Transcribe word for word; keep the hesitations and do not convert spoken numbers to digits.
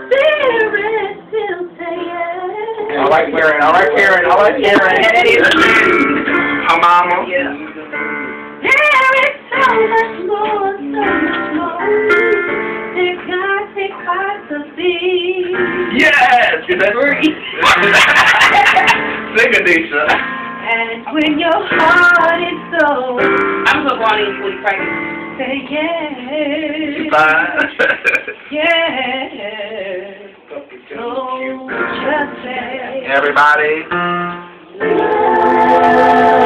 spirit still saying. I like Karen. I like Karen. I like Karen. Her mama. Yeah. There is so much more, so much more that God requires to see. Yes! That's right. Sing it, Nisha. And when your heart is so, I'm so Bonnie when you pregnant. say yes. Bye. Yes. So just say Everybody. yes.